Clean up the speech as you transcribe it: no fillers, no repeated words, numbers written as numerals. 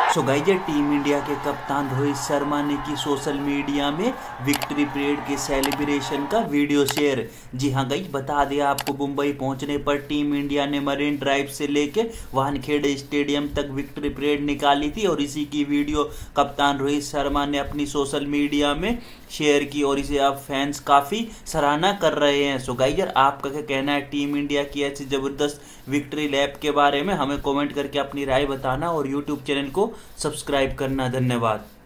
सो guys, ये team India के कप्तान रोहित शर्मा ने की सोशल मीडिया में विक्ट्री परेड के सेलिब्रेशन का वीडियो शेयर। जी हाँ गाइस, बता दिया आपको, मुंबई पहुंचने पर टीम इंडिया ने मरीन ड्राइव से लेके वानखेड़े स्टेडियम तक विक्ट्री परेड निकाली थी और इसी की वीडियो कप्तान रोहित शर्मा ने अपनी सोशल मीडिया में शेयर की और इसे अब फैंस काफ़ी सराहना कर रहे हैं। सो गाइस, आपका क्या कहना है टीम इंडिया की ऐसी ज़बरदस्त विक्ट्री लैप के बारे में? हमें कमेंट करके अपनी राय बताना और यूट्यूब चैनल को सब्सक्राइब करना। धन्यवाद।